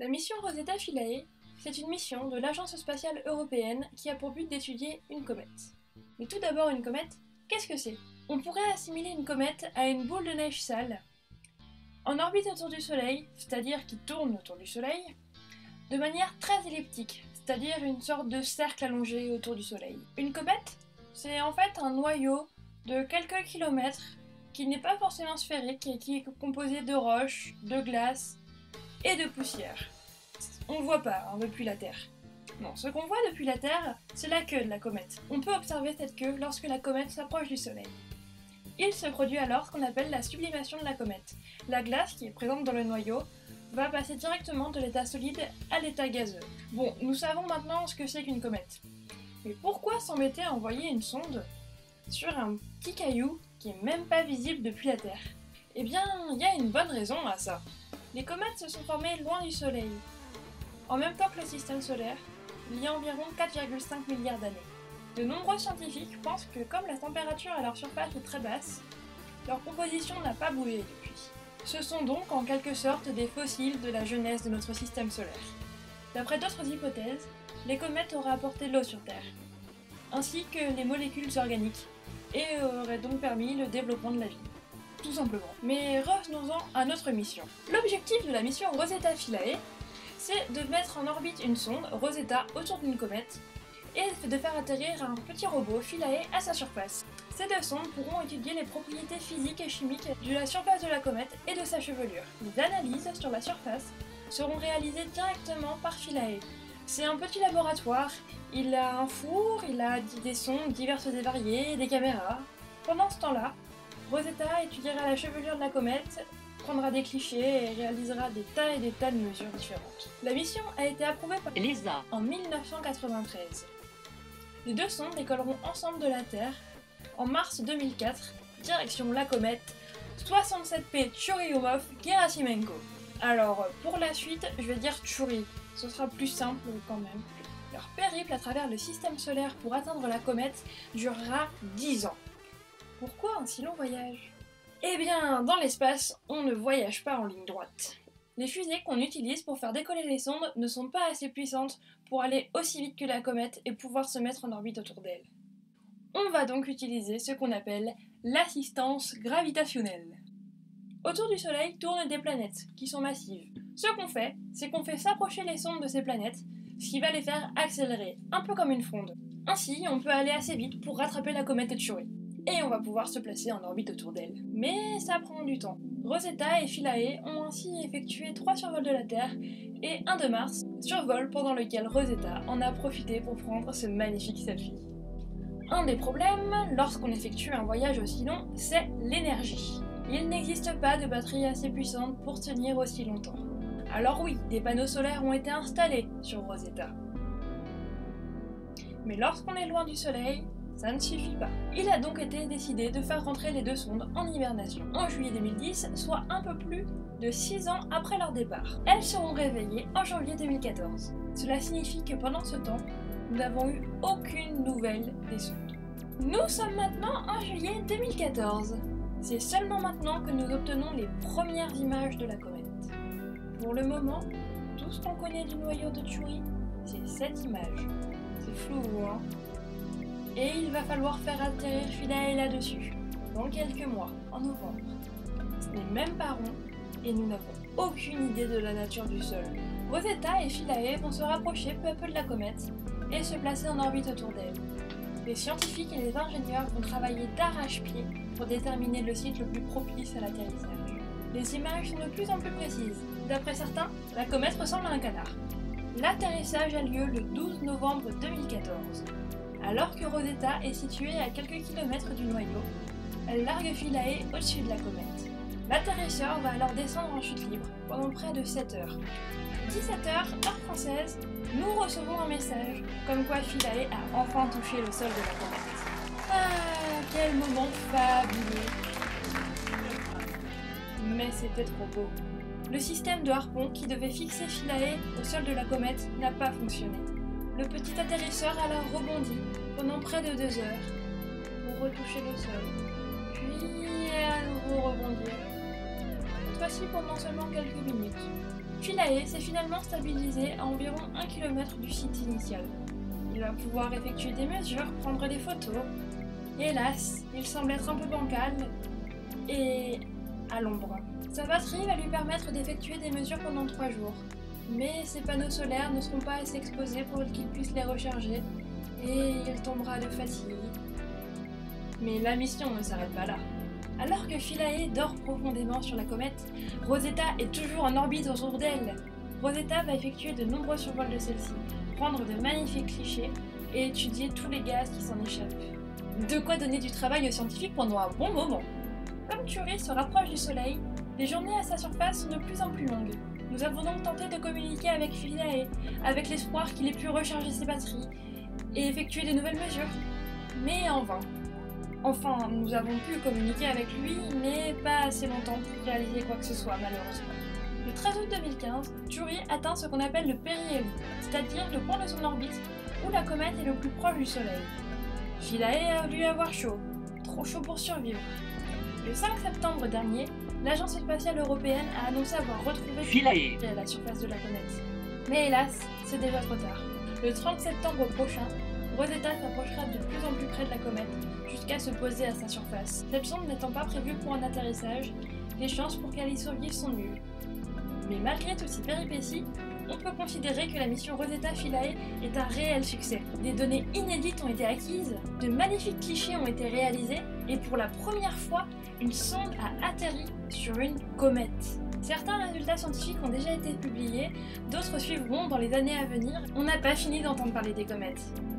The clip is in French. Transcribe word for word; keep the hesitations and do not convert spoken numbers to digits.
La mission Rosetta Philae, c'est une mission de l'Agence spatiale européenne qui a pour but d'étudier une comète. Mais tout d'abord, une comète, qu'est-ce que c'est? On pourrait assimiler une comète à une boule de neige sale, en orbite autour du Soleil, c'est-à-dire qui tourne autour du Soleil, de manière très elliptique, c'est-à-dire une sorte de cercle allongé autour du Soleil. Une comète, c'est en fait un noyau de quelques kilomètres qui n'est pas forcément sphérique et qui est composé de roches, de glace et de poussière. On ne voit pas hein, depuis la Terre. Non, ce qu'on voit depuis la Terre, c'est la queue de la comète. On peut observer cette queue lorsque la comète s'approche du Soleil. Il se produit alors ce qu'on appelle la sublimation de la comète. La glace qui est présente dans le noyau va passer directement de l'état solide à l'état gazeux. Bon, nous savons maintenant ce que c'est qu'une comète. Mais pourquoi s'embêter à envoyer une sonde sur un petit caillou qui est même pas visible depuis la Terre? Eh bien, il y a une bonne raison à ça. Les comètes se sont formées loin du Soleil. En même temps que le système solaire, il y a environ quatre virgule cinq milliards d'années. De nombreux scientifiques pensent que comme la température à leur surface est très basse, leur composition n'a pas bougé depuis. Ce sont donc en quelque sorte des fossiles de la jeunesse de notre système solaire. D'après d'autres hypothèses, les comètes auraient apporté l'eau sur Terre, ainsi que les molécules organiques, et auraient donc permis le développement de la vie. Tout simplement. Mais revenons-en à notre mission. L'objectif de la mission Rosetta Philae, c'est de mettre en orbite une sonde, Rosetta, autour d'une comète, et de faire atterrir un petit robot Philae à sa surface. Ces deux sondes pourront étudier les propriétés physiques et chimiques de la surface de la comète et de sa chevelure. Les analyses sur la surface seront réalisées directement par Philae. C'est un petit laboratoire, il a un four, il a des sondes diverses et variées, des caméras. Pendant ce temps-là, Rosetta étudiera la chevelure de la comète, prendra des clichés et réalisera des tas et des tas de mesures différentes. La mission a été approuvée par Lisa en mille neuf cent quatre-vingt-treize. Les deux sondes décolleront ensemble de la Terre en mars deux mille quatre, direction la comète soixante-sept P Churyumov-Gerasimenko. Alors, pour la suite, je vais dire Chury, ce sera plus simple quand même. Leur périple à travers le système solaire pour atteindre la comète durera dix ans. Pourquoi un si long voyage? Eh bien, dans l'espace, on ne voyage pas en ligne droite. Les fusées qu'on utilise pour faire décoller les sondes ne sont pas assez puissantes pour aller aussi vite que la comète et pouvoir se mettre en orbite autour d'elle. On va donc utiliser ce qu'on appelle l'assistance gravitationnelle. Autour du Soleil tournent des planètes qui sont massives. Ce qu'on fait, c'est qu'on fait s'approcher les sondes de ces planètes, ce qui va les faire accélérer, un peu comme une fronde. Ainsi, on peut aller assez vite pour rattraper la comète de Chury. Et on va pouvoir se placer en orbite autour d'elle. Mais ça prend du temps. Rosetta et Philae ont ainsi effectué trois survols de la Terre et un de Mars, survol pendant lequel Rosetta en a profité pour prendre ce magnifique selfie. Un des problèmes, lorsqu'on effectue un voyage aussi long, c'est l'énergie. Il n'existe pas de batterie assez puissante pour tenir aussi longtemps. Alors oui, des panneaux solaires ont été installés sur Rosetta. Mais lorsqu'on est loin du Soleil, ça ne suffit pas. Il a donc été décidé de faire rentrer les deux sondes en hibernation en juillet deux mille dix, soit un peu plus de six ans après leur départ. Elles seront réveillées en janvier deux mille quatorze. Cela signifie que pendant ce temps, nous n'avons eu aucune nouvelle des sondes. Nous sommes maintenant en juillet deux mille quatorze. C'est seulement maintenant que nous obtenons les premières images de la comète. Pour le moment, tout ce qu'on connaît du noyau de Chury, c'est cette image. C'est flou, hein? Et il va falloir faire atterrir Philae là-dessus, dans quelques mois, en novembre. Ce n'est même pas rond, et nous n'avons aucune idée de la nature du sol. Rosetta et Philae vont se rapprocher peu à peu de la comète, et se placer en orbite autour d'elle. Les scientifiques et les ingénieurs vont travailler d'arrache-pied pour déterminer le site le plus propice à l'atterrissage. Les images sont de plus en plus précises. D'après certains, la comète ressemble à un canard. L'atterrissage a lieu le douze novembre deux mille quatorze. Alors que Rosetta est située à quelques kilomètres du noyau, elle largue Philae au-dessus de la comète. L'atterrisseur va alors descendre en chute libre pendant près de sept heures. dix-sept heures, heure française, nous recevons un message comme quoi Philae a enfin touché le sol de la comète. Ah, quel moment fabuleux! Mais c'était trop beau. Le système de harpon qui devait fixer Philae au sol de la comète n'a pas fonctionné. Le petit atterrisseur a alors rebondi pendant près de deux heures pour retoucher le sol, puis à nouveau rebondir. Cette fois-ci pendant seulement quelques minutes. Philae s'est finalement stabilisé à environ un kilomètre du site initial. Il va pouvoir effectuer des mesures, prendre des photos. Hélas, il semble être un peu bancal et à l'ombre. Sa batterie va lui permettre d'effectuer des mesures pendant trois jours. Mais ses panneaux solaires ne seront pas assez exposés pour qu'il puisse les recharger et il tombera de fatigue. Mais la mission ne s'arrête pas là. Alors que Philae dort profondément sur la comète, Rosetta est toujours en orbite autour d'elle. Rosetta va effectuer de nombreux survols de celle-ci, prendre de magnifiques clichés et étudier tous les gaz qui s'en échappent. De quoi donner du travail aux scientifiques pendant un bon moment. Comme Curie se rapproche du Soleil, les journées à sa surface sont de plus en plus longues. Nous avons donc tenté de communiquer avec Philae, avec l'espoir qu'il ait pu recharger ses batteries et effectuer de nouvelles mesures. Mais en vain. Enfin, nous avons pu communiquer avec lui, mais pas assez longtemps pour réaliser quoi que ce soit, malheureusement. Le treize août deux mille quinze, Curie atteint ce qu'on appelle le périhélie, c'est-à-dire le point de son orbite où la comète est le plus proche du Soleil. Philae a dû avoir chaud, trop chaud pour survivre. Le cinq septembre dernier, l'Agence spatiale européenne a annoncé avoir retrouvé Philae à la surface de la comète. Mais hélas, c'est déjà trop tard. Le trente septembre prochain, Rosetta s'approchera de plus en plus près de la comète, jusqu'à se poser à sa surface. Cette sonde n'étant pas prévue pour un atterrissage, les chances pour qu'elle y survive sont nulles. Mais malgré toutes ces péripéties, on peut considérer que la mission Rosetta Philae est un réel succès. Des données inédites ont été acquises, de magnifiques clichés ont été réalisés, et pour la première fois, une sonde a atterri sur une comète. Certains résultats scientifiques ont déjà été publiés, d'autres suivront dans les années à venir. On n'a pas fini d'entendre parler des comètes.